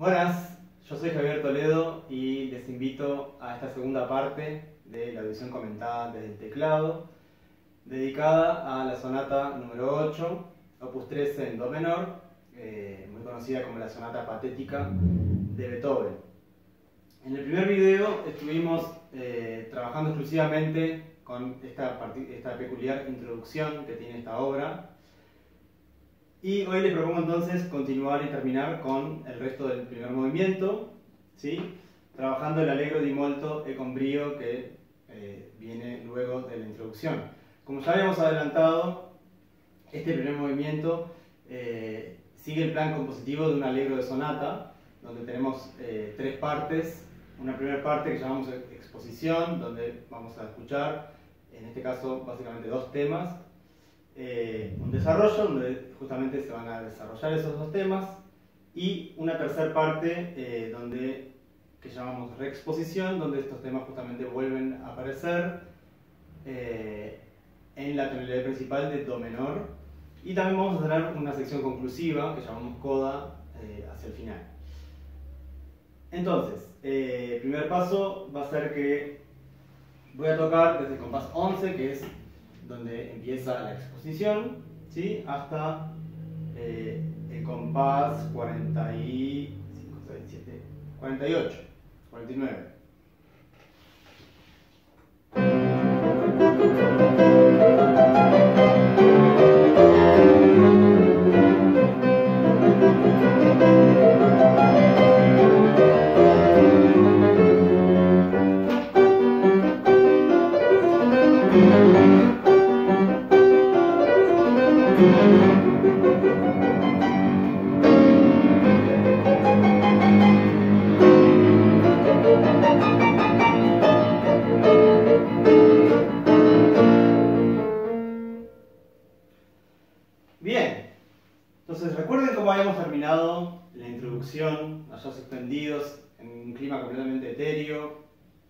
Buenas, yo soy Javier Toledo y les invito a esta segunda parte de la audición comentada desde el teclado, dedicada a la sonata número 8, opus 13 en do menor, muy conocida como la sonata patética de Beethoven. En el primer video estuvimos trabajando exclusivamente con esta peculiar introducción que tiene esta obra. Y hoy les propongo entonces continuar y terminar con el resto del primer movimiento, ¿sí? Trabajando el allegro di molto e con brio que viene luego de la introducción. Como ya habíamos adelantado, este primer movimiento sigue el plan compositivo de un allegro de sonata, donde tenemos tres partes. Una primera parte que llamamos exposición, donde vamos a escuchar, en este caso, básicamente dos temas. Un desarrollo donde justamente se van a desarrollar esos dos temas, y una tercera parte que llamamos reexposición, donde estos temas justamente vuelven a aparecer en la tonalidad principal de do menor, y también vamos a tener una sección conclusiva que llamamos coda hacia el final. Entonces, el primer paso va a ser que voy a tocar desde el compás 11, que es donde empieza la exposición, ¿sí? Hasta el compás 45, 47, 48, 49. Bien, entonces recuerden cómo habíamos terminado la introducción, allá suspendidos en un clima completamente etéreo,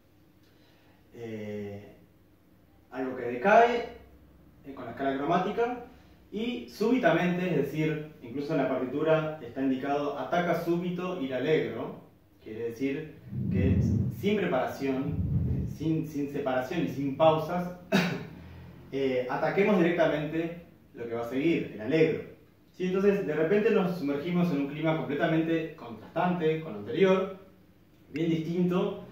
algo que decae con la escala cromática, y súbitamente, es decir, incluso en la partitura está indicado ataca súbito il allegro, quiere decir que sin preparación, sin separación y sin pausas, ataquemos directamente lo que va a seguir, el allegro. ¿Sí? Entonces, de repente nos sumergimos en un clima completamente contrastante con lo anterior, bien distinto,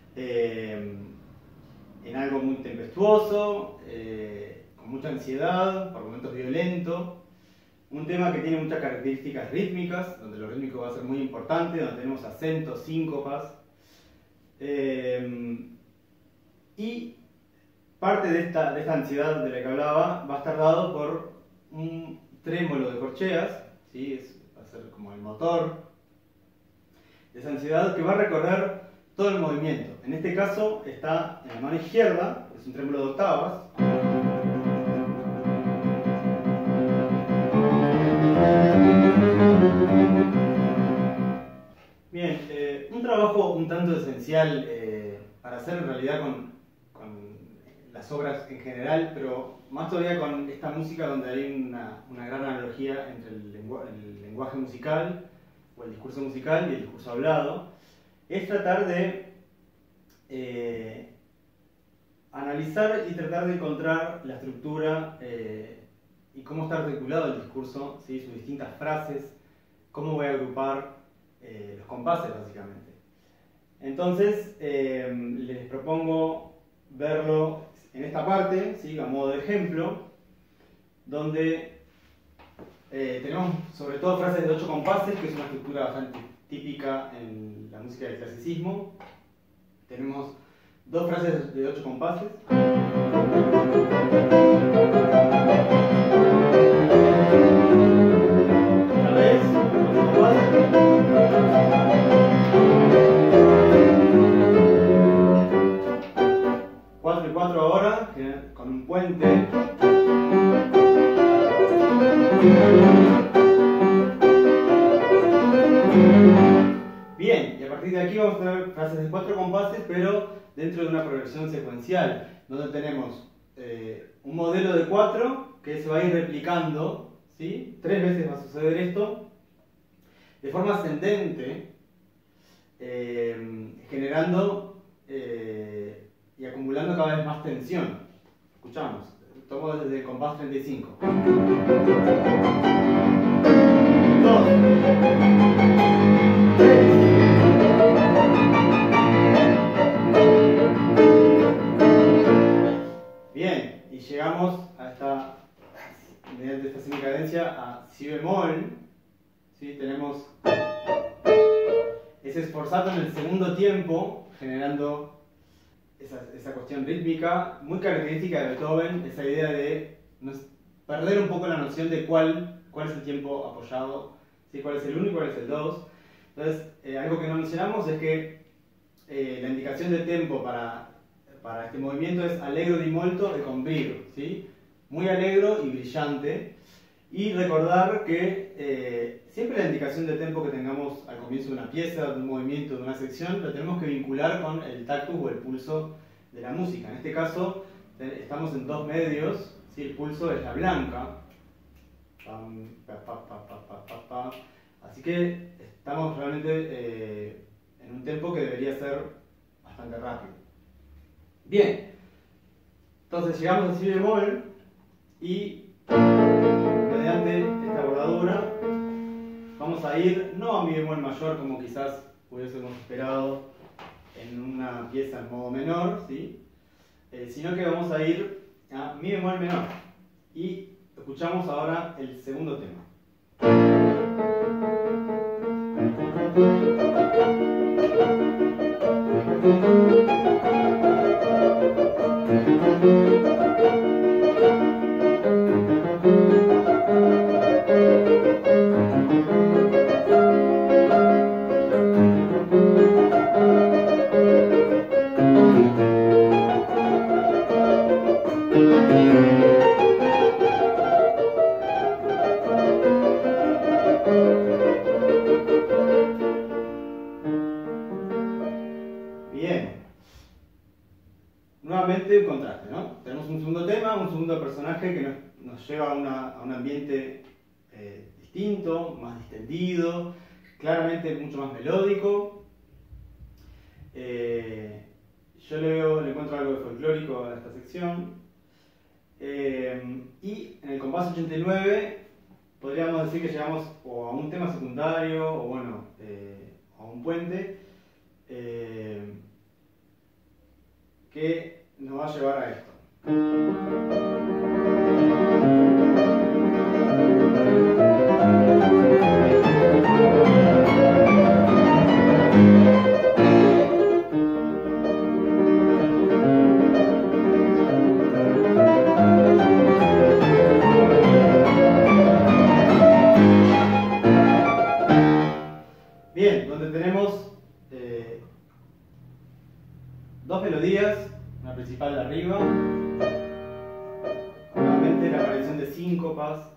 en algo muy tempestuoso, con mucha ansiedad, por momentos violento. Un tema que tiene muchas características rítmicas, donde lo rítmico va a ser muy importante, donde tenemos acentos, síncopas. Y parte de esta ansiedad de la que hablaba va a estar dado por un trémolo de corcheas, ¿sí? Va a ser como el motor de esa ansiedad que va a recorrer todo el movimiento. En este caso está en la mano izquierda, es un trémolo de octavas. Bien, un trabajo un tanto esencial para hacer en realidad con las obras en general, pero más todavía con esta música donde hay una gran analogía entre el lenguaje musical o el discurso musical y el discurso hablado, es tratar de analizar y tratar de encontrar la estructura y cómo está articulado el discurso, ¿sí? Sus distintas frases, cómo voy a agrupar los compases básicamente. Entonces les propongo verlo en esta parte, ¿sí? A modo de ejemplo, donde tenemos sobre todo frases de 8 compases, que es una estructura bastante típica en la música del clasicismo. Tenemos dos frases de 8 compases. Otra vez, 8 compases. 4 y 4 ahora, con un puente. Bien, y a partir de aquí vamos a tener frases de 4 compases, pero dentro de una progresión secuencial, donde tenemos un modelo de 4 que se va a ir replicando, ¿sí? 3 veces va a suceder esto, de forma ascendente, generando y acumulando cada vez más tensión. Escuchamos, tomo desde el compás 35. 2, 3. Bien, y llegamos a esta, mediante esta semicadencia, a si bemol. ¿Sí? Tenemos ese sforzato en el segundo tiempo, generando esa cuestión rítmica muy característica de Beethoven, esa idea de perder un poco la noción de cuál es el tiempo apoyado, ¿sí? Cuál es el 1 y cuál es el 2. Entonces, algo que no mencionamos es que la indicación de tempo para este movimiento es allegro di molto e con brio, ¿sí? Muy alegro y brillante. Y recordar que siempre la indicación de tempo que tengamos al comienzo de una pieza, de un movimiento, de una sección, lo tenemos que vincular con el tactus o el pulso de la música. En este caso estamos en dos medios, ¿sí? El pulso es la blanca. Pam, pa, pa, pa, pa, pa, pa, pa. Así que estamos realmente en un tempo que debería ser bastante rápido. Bien, entonces llegamos a si bemol y mediante esta bordadura vamos a ir no a mi bemol mayor como quizás hubiésemos esperado en una pieza en modo menor, ¿sí? Sino que vamos a ir a mi bemol menor y escuchamos ahora el segundo tema. Nuevamente un contraste, ¿no? Tenemos un segundo tema, un segundo personaje que nos lleva a un ambiente distinto, más distendido, claramente mucho más melódico. Yo le encuentro algo de folclórico a esta sección. Y en el compás 89 podríamos decir que llegamos o a un tema secundario o bueno, a un puente que nos va a llevar a esto. Bien, donde tenemos dos melodías, una principal de arriba, nuevamente la aparición de síncopas,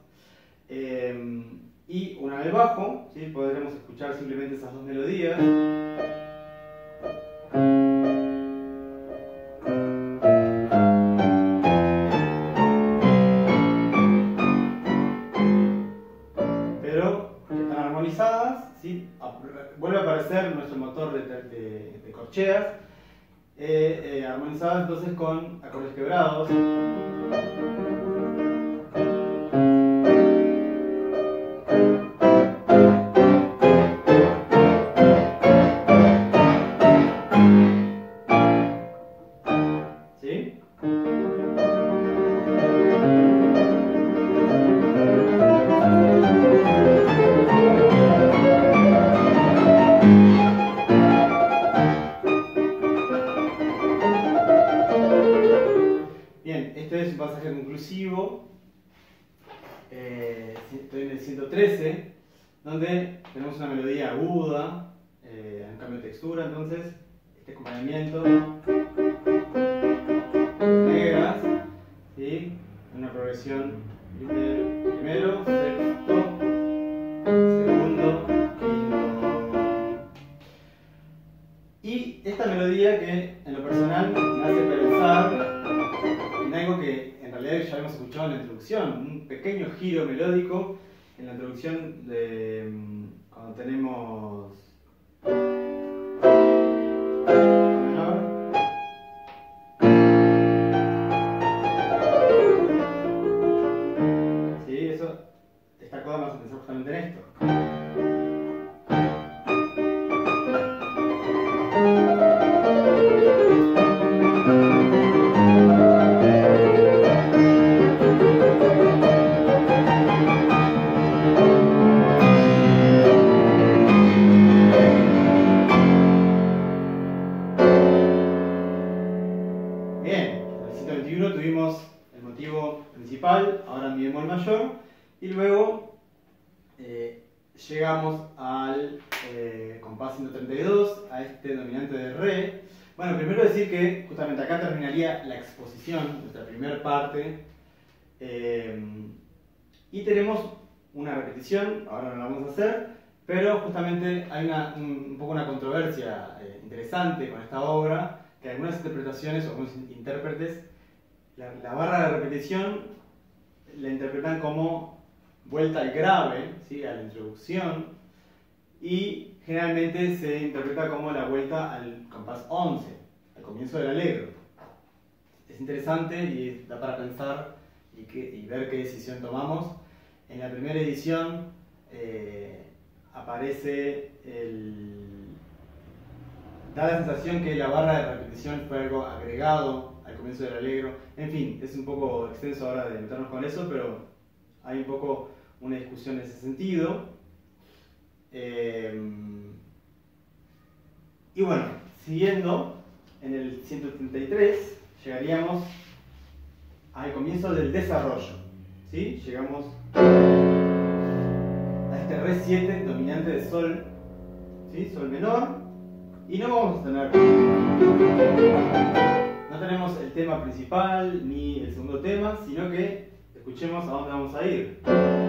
y una de bajo, ¿sí? Podremos escuchar simplemente esas dos melodías. Pero están armonizadas, ¿sí? Vuelve a aparecer nuestro motor de corcheas. Armonizadas entonces con acordes quebrados. ¿Sí? Bien, este es un pasaje conclusivo, estoy en el 113, donde tenemos una melodía aguda, un cambio de textura, entonces este acompañamiento negras, ¿sí? Una progresión primero, sexto, segundo, quinto. Y esta melodía que en lo personal me hace pensar en algo que en realidad ya hemos escuchado en la introducción, un pequeño giro melódico en la introducción de cuando tenemos compás 132 a este dominante de re. Bueno, primero decir que justamente acá terminaría la exposición, nuestra primera parte. Y tenemos una repetición, ahora no la vamos a hacer, pero justamente hay un poco una controversia interesante con esta obra, que algunas interpretaciones o algunos intérpretes, la barra de repetición la interpretan como vuelta al grave, ¿sí? A la introducción, y generalmente se interpreta como la vuelta al compás 11, al comienzo del allegro. Es interesante y da para pensar y ver qué decisión tomamos. En la primera edición aparece da la sensación que la barra de repetición fue algo agregado al comienzo del allegro. En fin, es un poco extenso ahora de meternos con eso, pero hay un poco una discusión en ese sentido. Y bueno, siguiendo, en el 133 llegaríamos al comienzo del desarrollo, ¿sí? Llegamos a este re 7 dominante de sol, ¿sí? Sol menor, y no vamos a tener, no tenemos el tema principal ni el segundo tema, sino que escuchemos a dónde vamos a ir.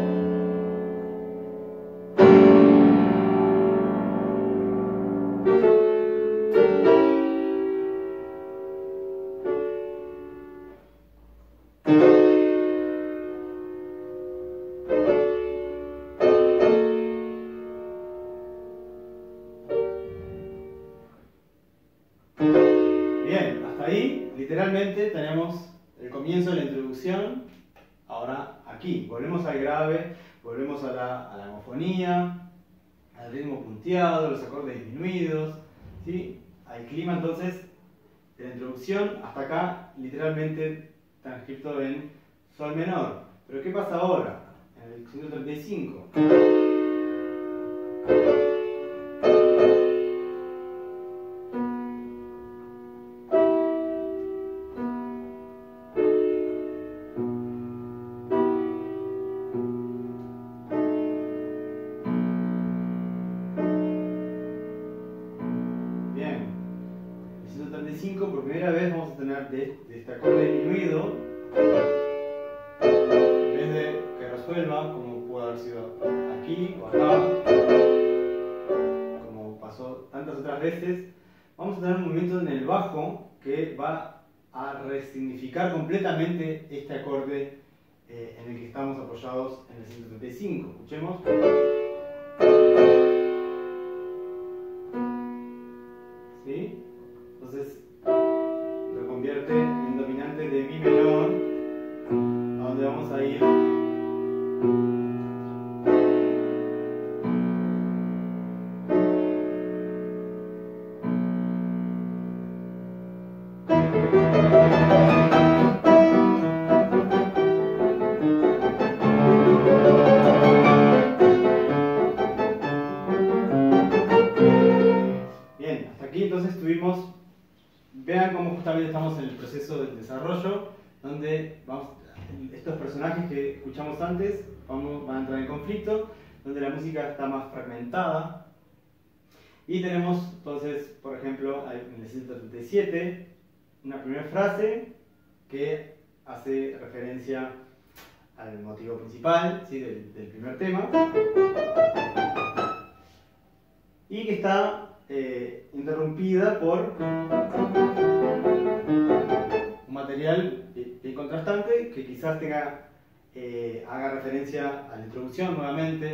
Bien, hasta ahí literalmente tenemos el comienzo de la introducción. Ahora aquí, volvemos al grave, volvemos a la homofonía, al ritmo punteado, los acordes disminuidos, ¿sí? Al clima entonces de la introducción. Hasta acá literalmente transcrito en sol menor. Pero ¿qué pasa ahora? En el 135. Por primera vez vamos a tener de este acorde disminuido, en vez de que resuelva como pudo haber sido aquí o acá, como pasó tantas otras veces, vamos a tener un movimiento en el bajo que va a resignificar completamente este acorde en el que estamos apoyados en el 135. Escuchemos. ¿Sí? Entonces lo convierte en dominante de mi menor, a donde vamos a ir. Bien, hasta aquí entonces tuvimos. Vean cómo justamente estamos en el proceso del desarrollo, donde estos personajes que escuchamos antes van a entrar en conflicto, donde la música está más fragmentada. Y tenemos entonces, por ejemplo, en el 137, una primera frase que hace referencia al motivo principal, ¿sí? del primer tema, y que está interrumpida por un material bien contrastante que quizás haga referencia a la introducción nuevamente.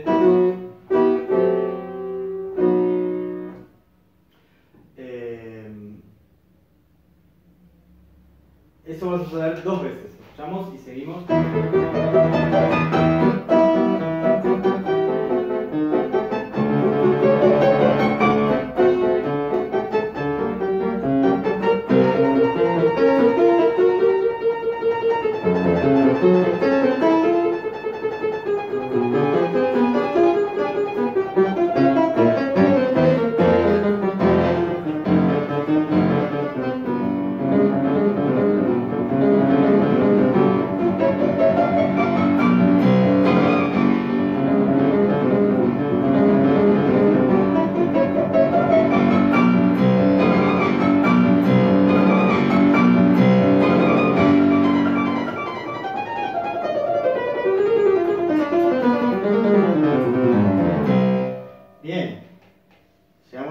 Eso va a suceder dos veces. Escuchamos y seguimos.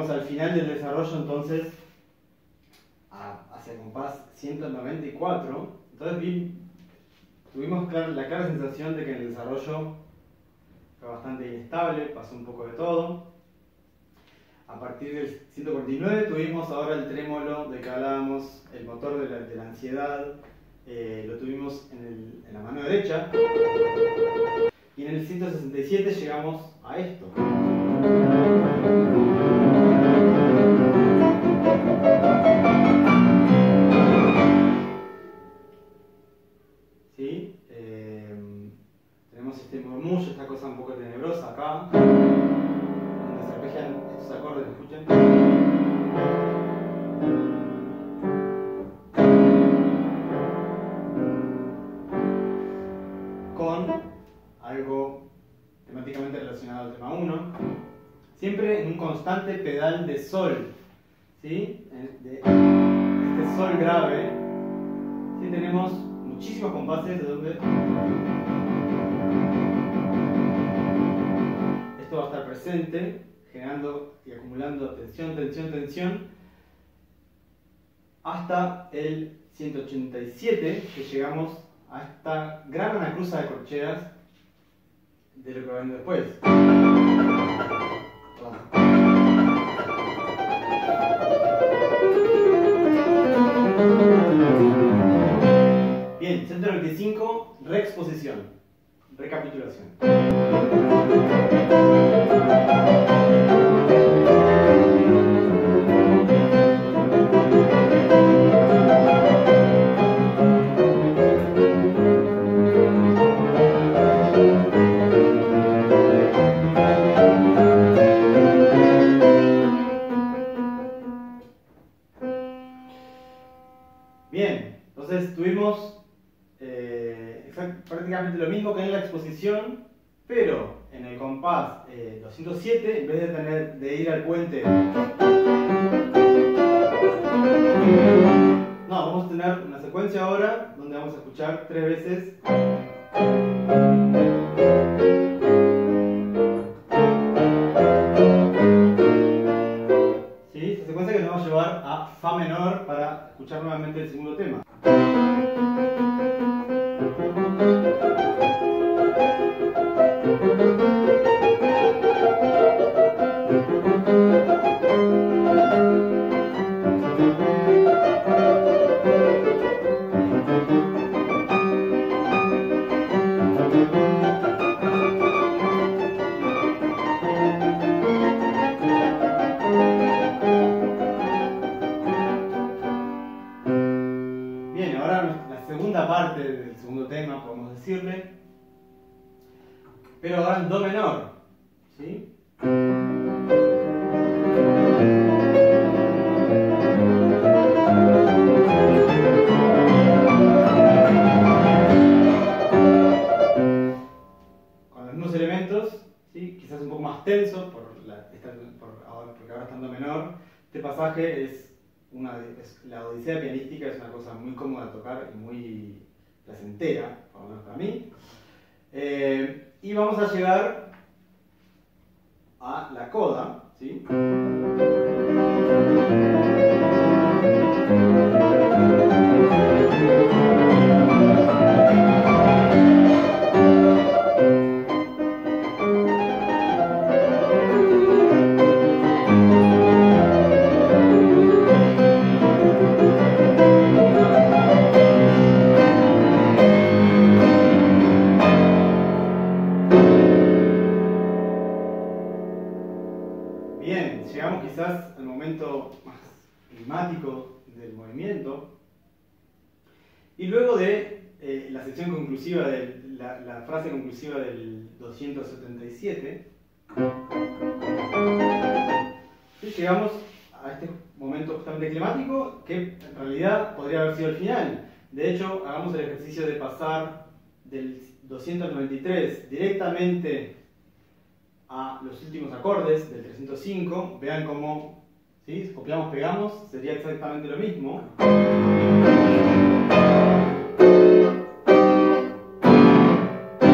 llegamos al final del desarrollo entonces hacia el compás 194. Entonces tuvimos la clara sensación de que en el desarrollo fue bastante inestable, pasó un poco de todo. A partir del 149 tuvimos ahora el trémolo del que hablábamos, el motor de la ansiedad, lo tuvimos en la mano derecha. Y en el 167 llegamos a esto. ¿Sí? Tenemos este murmullo, esta cosa un poco tenebrosa acá, donde se arpegian estos acordes, escuchen. Con algo temáticamente relacionado al tema 1, siempre en un constante pedal de sol, ¿sí? De este sol grave, ¿sí? Tenemos muchísimos compases de donde esto va a estar presente, generando y acumulando tensión, tensión, tensión, hasta el 187, que llegamos a esta gran anacruza de corcheas de lo que va a venir después. Bien, 195, reexposición, recapitulación. Bien, entonces tuvimos prácticamente lo mismo que en la exposición, pero en el compás 207, en vez de ir al puente, no, vamos a tener una secuencia ahora donde vamos a escuchar 3 veces. ¿Sí? Esta secuencia que nos va a llevar a Fa menor para escuchar nuevamente el segundo tema. Bien, ahora la segunda parte del segundo tema, podemos decirle, pero ahora en Do menor, ¿sí? Con los mismos elementos, ¿sí? Quizás un poco más tenso, porque ahora está en Do menor. Este pasaje la odisea pianística es una cosa muy cómoda de tocar y muy placentera, por lo menos para mí. Y vamos a llegar a la coda, ¿sí? Bien, llegamos quizás al momento más climático del movimiento. Y luego de la sección conclusiva, la frase conclusiva del 277, ¿sí? Llegamos a este momento justamente climático que en realidad podría haber sido el final. De hecho, hagamos el ejercicio de pasar del 293 directamente a los últimos acordes del 305. Vean cómo, ¿sí? Copiamos, pegamos, sería exactamente lo mismo.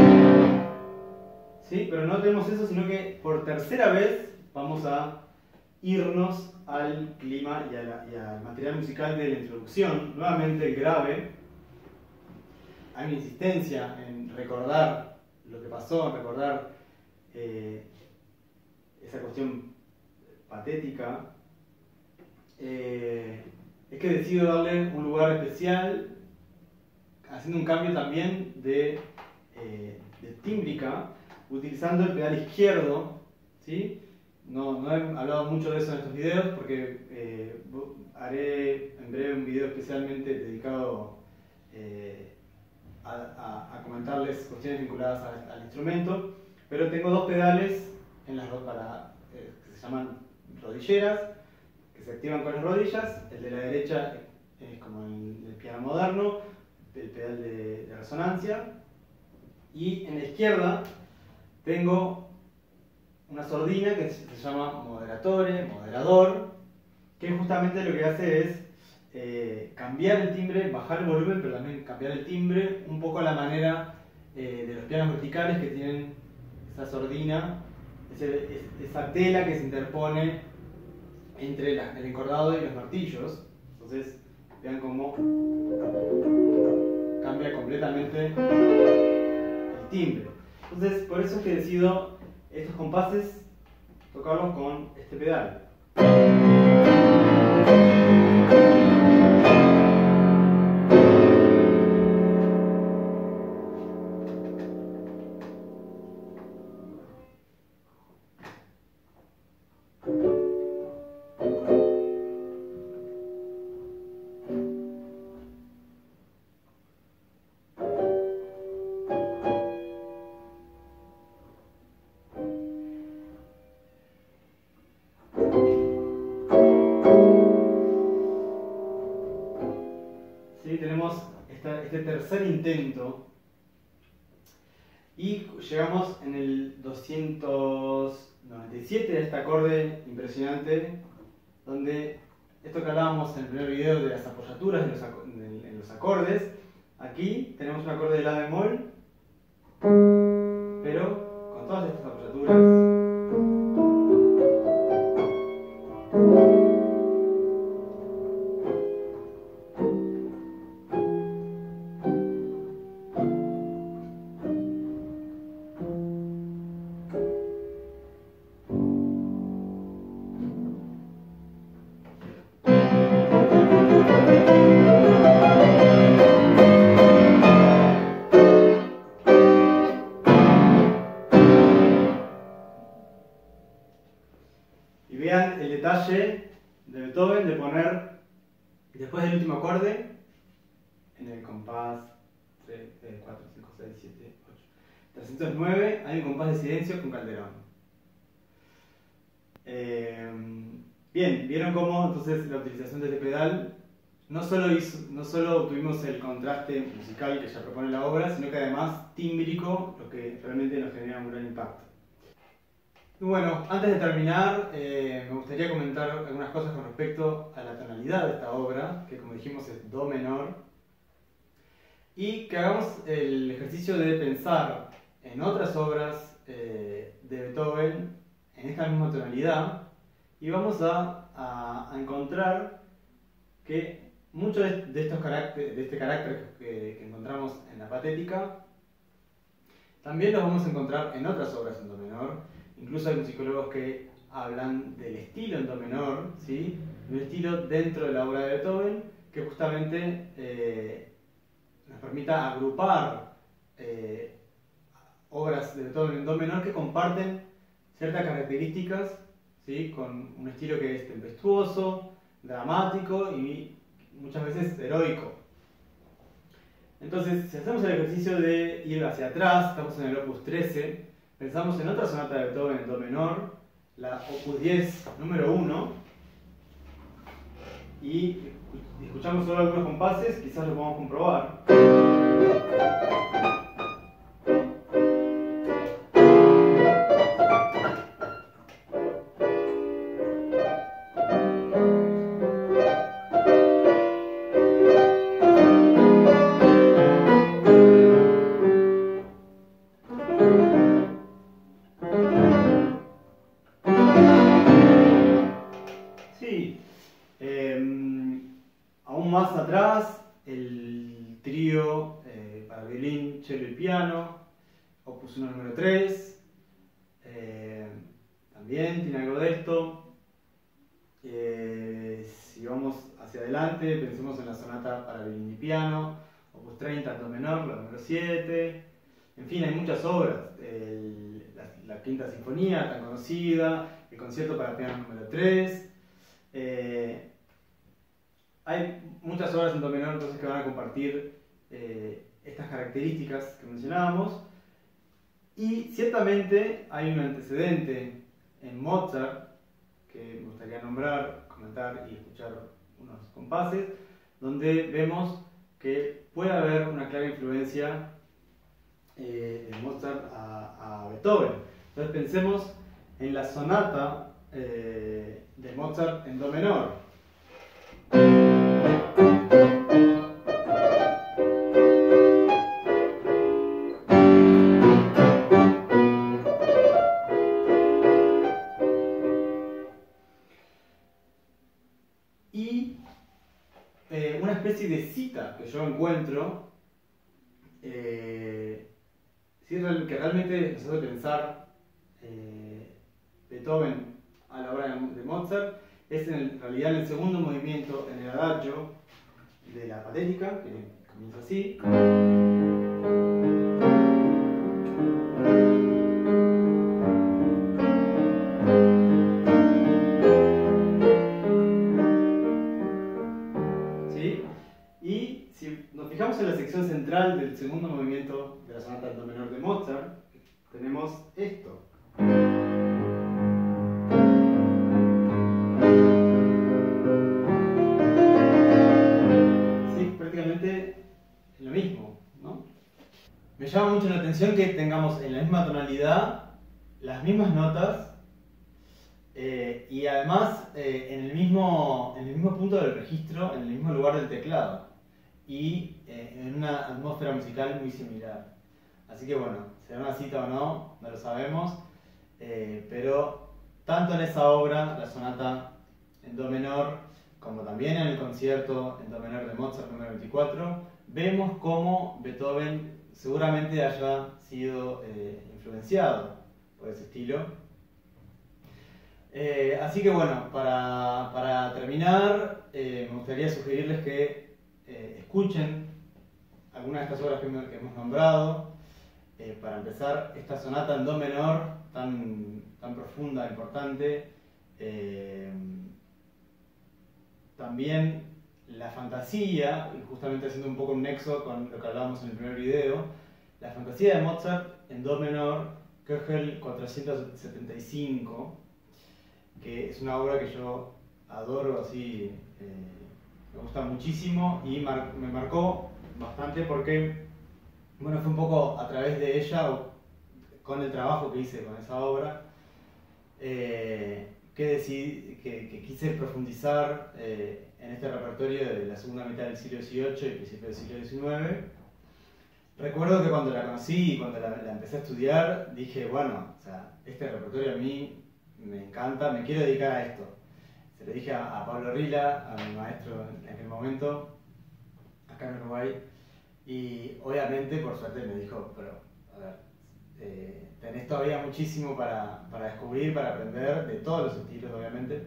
¿Sí? Pero no tenemos eso, sino que por tercera vez vamos a irnos al clima y al material musical de la introducción. Nuevamente el grave. Hay una insistencia en recordar lo que pasó, en recordar esa cuestión patética. Es que decido darle un lugar especial, haciendo un cambio también de tímbrica, utilizando el pedal izquierdo, ¿sí? No he hablado mucho de eso en estos videos porque haré en breve un video especialmente dedicado a comentarles cuestiones vinculadas al instrumento, pero tengo dos pedales en las que se llaman rodilleras, que se activan con las rodillas. El de la derecha es como el piano moderno, el pedal de resonancia, y en la izquierda tengo una sordina que se llama moderador, que justamente lo que hace es cambiar el timbre, bajar el volumen, pero también cambiar el timbre, un poco a la manera de los pianos verticales, que tienen esa sordina, esa tela que se interpone entre el encordado y los martillos. Entonces vean cómo cambia completamente el timbre. Entonces por eso es que decido estos compases tocarlos con este pedal. ¿Sí? Tenemos este tercer intento y llegamos en el 297 a este acorde impresionante, donde esto que hablábamos en el primer video de las apoyaturas en los acordes. Aquí tenemos un acorde de la bemol, pero con todas estas apoyaturas. Y vean el detalle de Beethoven de poner, después del último acorde, en el compás 3, 4, 5, 6, 7, 8, 309, hay un compás de silencio con calderón. Bien, vieron cómo entonces la utilización de este pedal no solo tuvimos el contraste musical que ya propone la obra, sino que además tímbrico, lo que realmente nos genera un gran impacto. Y bueno, antes de terminar, me gustaría comentar algunas cosas con respecto a la tonalidad de esta obra, que como dijimos es Do menor, y que hagamos el ejercicio de pensar en otras obras de Beethoven en esta misma tonalidad, y vamos a encontrar que mucho de este carácter que encontramos en la patética también los vamos a encontrar en otras obras en Do menor. Incluso hay musicólogos que hablan del estilo en Do menor, ¿sí? Un estilo dentro de la obra de Beethoven que justamente nos permita agrupar obras de Beethoven en Do menor que comparten ciertas características, ¿sí? Con un estilo que es tempestuoso, dramático y muchas veces heroico. Entonces, si hacemos el ejercicio de ir hacia atrás, estamos en el opus 13, pensamos en otra sonata de Beethoven en Do menor, la opus 10 número 1, y escuchamos solo algunos compases, quizás lo podamos comprobar. Aún más atrás, el trío para violín, cello y piano, opus 1 número 3, también tiene algo de esto. Si vamos hacia adelante, pensemos en la sonata para violín y piano, opus 30 en do menor, la número 7. En fin, hay muchas obras. La Quinta Sinfonía, tan conocida, el Concierto para piano número 3. Hay muchas obras en do menor entonces que van a compartir estas características que mencionábamos. Y ciertamente hay un antecedente en Mozart que me gustaría nombrar, comentar y escuchar unos compases, donde vemos que puede haber una clara influencia de Mozart a Beethoven. Entonces pensemos en la sonata de Mozart en do menor. Y una especie de cita que yo encuentro que realmente nos hace pensar Beethoven a la obra de Mozart es en realidad en el segundo movimiento, en el adagio de la Patética, que comienza así. ¿Sí? Y si nos fijamos en la sección central del segundo movimiento de la sonata en do menor de Mozart, tenemos esto. Sí, prácticamente lo mismo, ¿no? Me llama mucho la atención que tengamos en la misma tonalidad las mismas notas y además en el mismo punto del registro, en el mismo lugar del teclado y en una atmósfera musical muy similar. Así que bueno, será una cita o no, no lo sabemos, pero tanto en esa obra, la sonata en do menor, como también en el concierto en do menor de Mozart número 24, vemos cómo Beethoven seguramente haya sido influenciado por ese estilo. Así que bueno, para terminar, me gustaría sugerirles que escuchen algunas de estas obras que hemos nombrado. Para empezar, esta sonata en do menor tan profunda, importante. También la fantasía, y justamente haciendo un poco un nexo con lo que hablábamos en el primer video, la fantasía de Mozart en do menor, Köchel 475, que es una obra que yo adoro, así, me gusta muchísimo y me marcó bastante porque, bueno, fue un poco a través de ella, o con el trabajo que hice con esa obra, que quise profundizar en este repertorio de la segunda mitad del siglo XVIII y principio del siglo XIX. Recuerdo que cuando la conocí y cuando la empecé a estudiar, dije, bueno, o sea, este repertorio a mí me encanta, me quiero dedicar a esto. Se lo dije a Pablo Rila, a mi maestro en aquel momento, acá en Uruguay, y obviamente, por suerte, me dijo, pero, a ver, tenés todavía muchísimo para descubrir, para aprender, de todos los estilos, obviamente.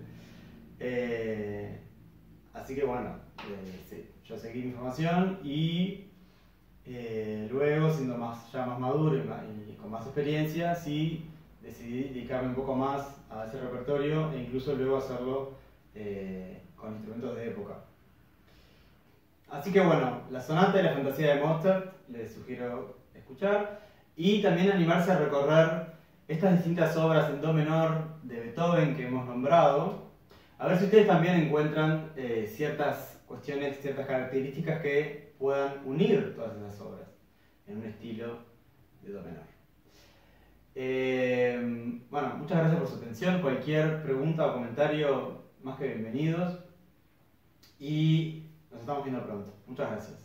Así que bueno, sí, yo seguí mi formación y luego, siendo ya más maduro y con más experiencia, sí decidí dedicarme un poco más a ese repertorio e incluso luego hacerlo con instrumentos de época. Así que bueno, la sonata y la fantasía de Mozart les sugiero escuchar y también animarse a recorrer estas distintas obras en do menor de Beethoven que hemos nombrado, a ver si ustedes también encuentran ciertas cuestiones, ciertas características que puedan unir todas esas obras en un estilo de do menor. Bueno, muchas gracias por su atención. Cualquier pregunta o comentario, más que bienvenidos. Y nos estamos viendo pronto. Muchas gracias.